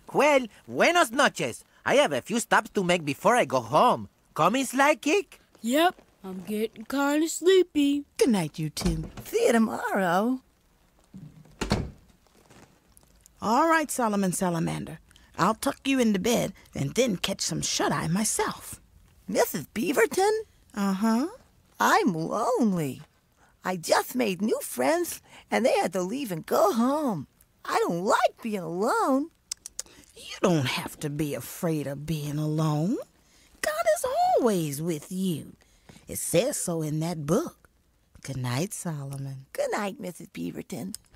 Well, buenos noches. I have a few stops to make before I go home. Coming, Sly Kick? Yep, I'm getting kind of sleepy. Good night, you two. See you tomorrow. All right, Solomon Salamander. I'll tuck you into bed and then catch some shut-eye myself. Mrs. Beaverton? Uh-huh. I'm lonely. I just made new friends, and they had to leave and go home. I don't like being alone. You don't have to be afraid of being alone. God is always with you. It says so in that book. Good night, Solomon. Good night, Mrs. Beaverton.